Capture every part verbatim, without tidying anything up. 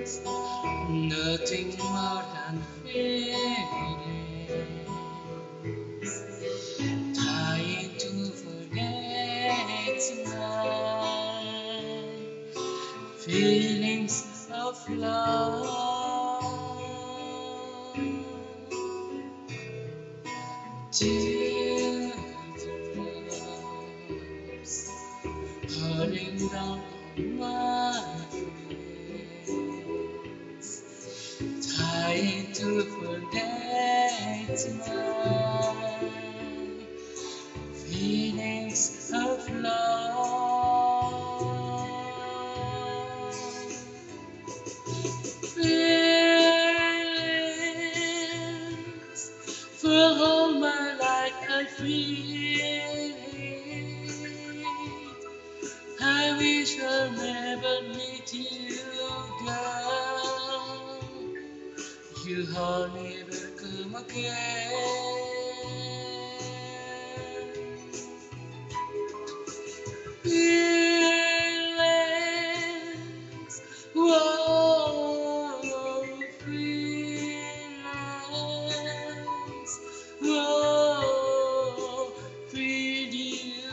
Nothing more than feelings, trying to forget tonight. Feelings of love, teardrops falling down on my face, trying to forget my feelings of love. Feelings for all my life I feel it. I wish I'll never meet you, girl. You'll never come again. Feelings, whoa, feelings, whoa, feel you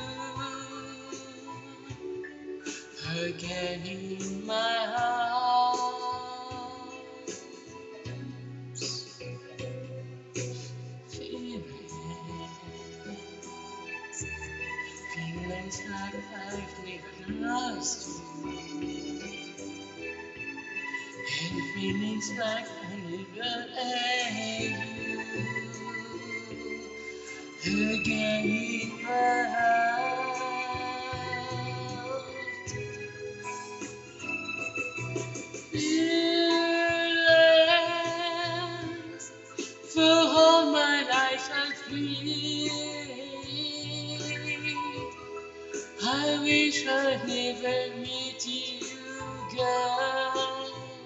again in my arms. Feelings, feelings like I've never lost you, and feelings like I never had you again in my heart. Feelings for all my life I'll feel. I wish I'd never meet you, girl.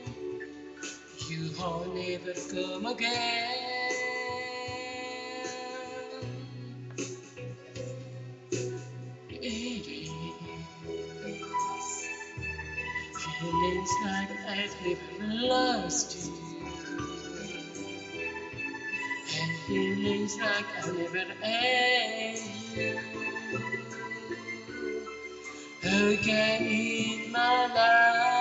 You'll never come again. It is feelings like I've never lost you, and feelings like I never had you again in my life.